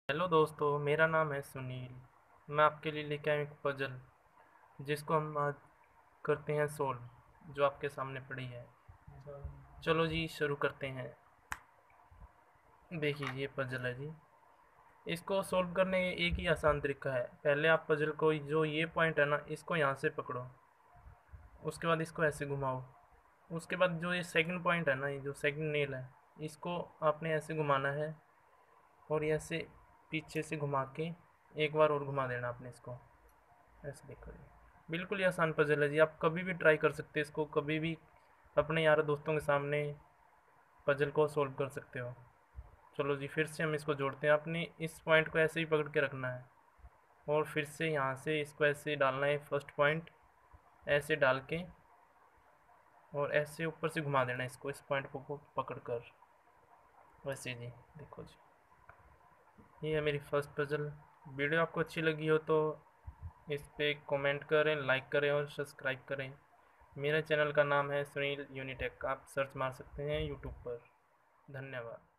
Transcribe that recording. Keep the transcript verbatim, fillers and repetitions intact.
Hello दोस्तों, मेरा नाम है सुनील। मैं आपके लिए लेके आया हूँ एक पजल जिसको हम आज करते हैं सोल्व, जो आपके सामने पड़ी है। चलो जी, शुरू करते हैं। देखिए, ये पजल है जी। इसको सोल्व करने का एक ही आसान तरीका है। पहले आप पजल को, जो ये पॉइंट है ना, इसको यहाँ से पकड़ो। उसके बाद इसको ऐसे घुमाओ। उसके बाद जो ये सेकंड पॉइंट है ना, ये जो सेकंड नेल है, इसको आपने ऐसे घुमाना है और ये ऐसे पीछे से घुमा के एक बार और घुमा देना आपने इसको। ऐसे देखो जी, बिल्कुल ही आसान पजल है जी। आप कभी भी ट्राई कर सकते हैं इसको, कभी भी अपने यार दोस्तों के सामने पजल को सोल्व कर सकते हो। चलो जी, फिर से हम इसको जोड़ते हैं। आपने इस पॉइंट को ऐसे ही पकड़ के रखना है और फिर से यहाँ से इसको ऐसे डालना है। फर्स्ट पॉइंट ऐसे डाल के और ऐसे ऊपर से घुमा देना इसको, इस पॉइंट को पकड़ कर। वैसे जी, देखो जी, ये है मेरी फर्स्ट पजल। वीडियो आपको अच्छी लगी हो तो इस पे कमेंट करें, लाइक करें और सब्सक्राइब करें। मेरे चैनल का नाम है सुनील यूनिटेक, आप सर्च मार सकते हैं यूट्यूब पर। धन्यवाद।